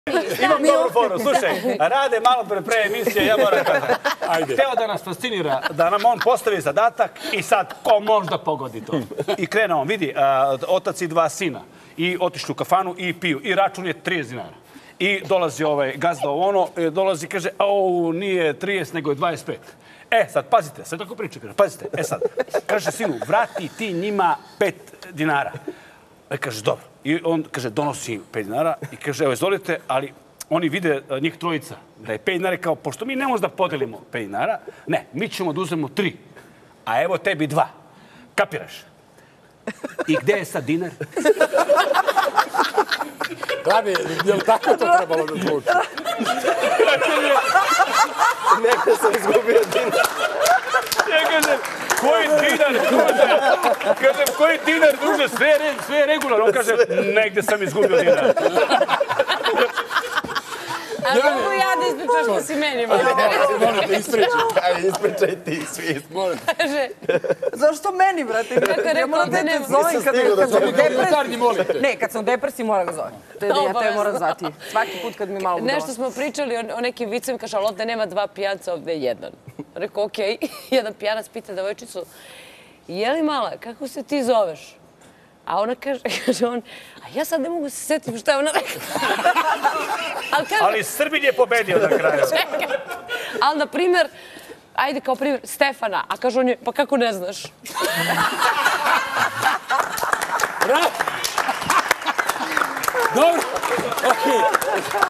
Imam dobru foru, slušaj, Rade malo pre emisije, ja moram kažem. Hteo da nas fascinira, da nam on postavi zadatak i sad ko možda pogodi to. I krene on, vidi, otac i dva sina. I otišli u kafanu i piju. I račun je 30 dinara. I dolazi ovaj gazda ono, dolazi i kaže, au, nije 30, nego je 25. Sad, pazite, sad tako priča, kaže, pazite, sad, kaže sinu, vrati ti njima 5 dinara. Kaže, dobro. I on, kaže, donosi im 5 dinara i kaže, evo, izvolite, ali oni vide njih trojica da je 5 dinara kao, pošto mi ne možemo da podelimo 5 dinara, ne, mi ćemo da uzmemo 3, a evo tebi 2. Kapiraš? I gde je sad dinar? Rade, je li tako to trebalo da zvuči? Nekada sam izgubio dinar. Ja kažem, koji dinar, kažem, koji dinar, druže, sve je regularno. On kaže, negde sam izgubio dinar. A mogu ja da ispričaš što si meni malo? Moram da ispričam. Ajde, ispričaj ti svi. Kaže, Zašto meni, brate? kako je Ja moram da te zovem kad sam u depresiji. Ne, kad sam u depresiji moram ga zovem. Ja te moram zvati. Svaki put kad mi malo bude. nešto smo pričali o nekim vicem, kaže, ali ovde nema 2 pijanca, ovde je jedan. Rekao, okej. Jedan pijanac pita devojčicu, jeli mala, kako se ti zoveš? A ona kaže on, a ja sad ne mogu se setim šta je ona rekla. Ali Srbin je pobedio na kraju. Ali, na primjer, ajde kao primjer, Stefana, a kaže on je, pa kako ne znaš? Dobro, okej.